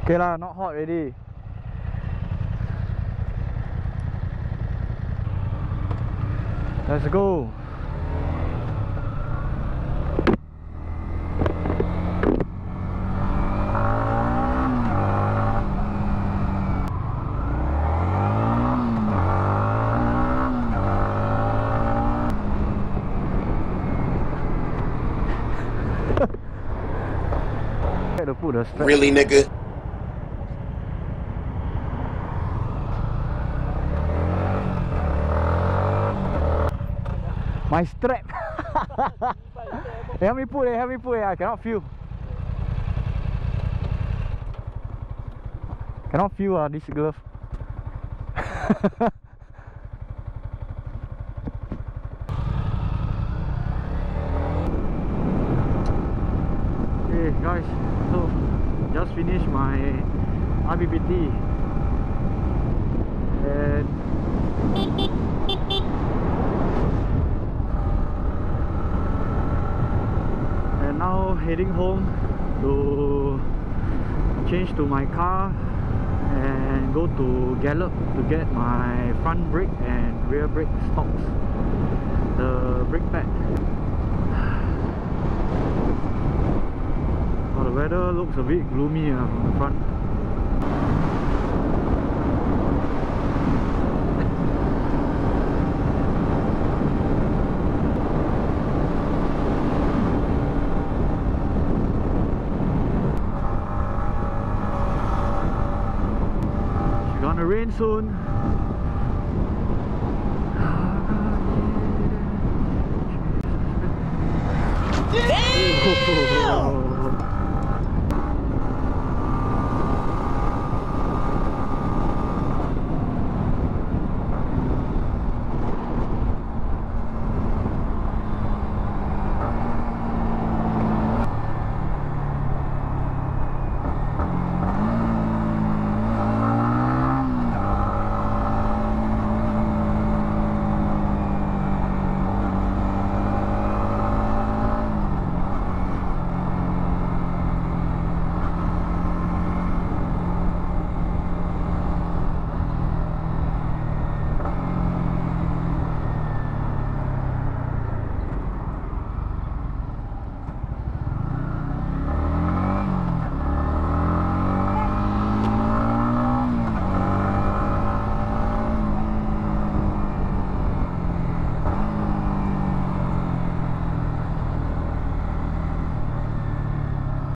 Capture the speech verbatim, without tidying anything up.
Okay lah, not hot already. Let's go. To put the strap. Really, nigga? My strap. Help me put it, help me put it. I cannot feel. Cannot feel uh, this glove. Okay guys, so just finished my R B B T and and now heading home to change to my car and go to Gallop to get my front brake and rear brake stocks, the brake pad. Oh, the weather looks a bit gloomy uh, from the front. It's gonna rain soon. Damn!